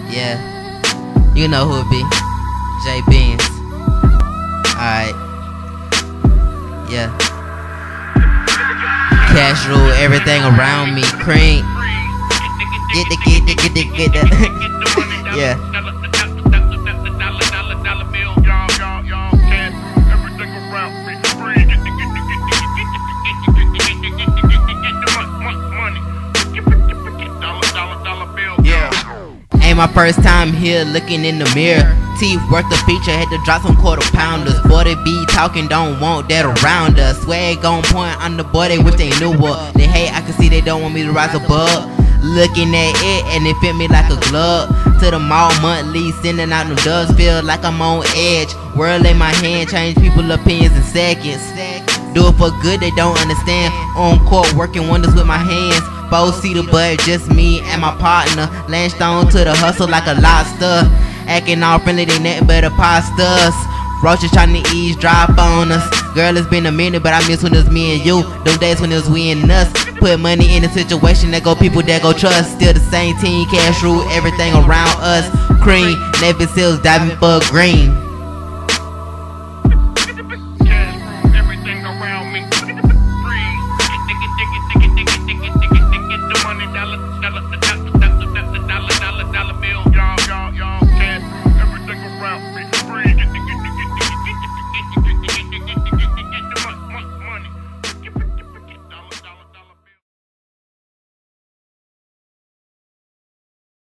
Yeah, you know who it be. J Benz. Alright. Yeah. Cash rule everything around me. Cream. Get the. Yeah. Ain't my first time here looking in the mirror. Teeth worth the feature, had to drop some quarter pounders. Boy, they be talking, don't want that around us. Swag on point, I'm the boy they wish they knew what. They hate, I can see they don't want me to rise above. Looking at it and it fit me like a glove. To the mall monthly, sending out them dubs. Feel like I'm on edge. World in my hand, change people opinions in seconds. Do it for good, they don't understand. On court, working wonders with my hands. Both see the butt, just me and my partner. Lashed on to the hustle like a lobster. Acting all friendly, they nothing but imposters. Roaches trying to eavesdrop on us. Girl, it's been a minute, but I miss when it was me and you. Them days when it was we and us. Put money in a situation, that go people that go trust. Still the same team, cash rule everything around us. Cream, Navy Seals diving for green. Everything around me.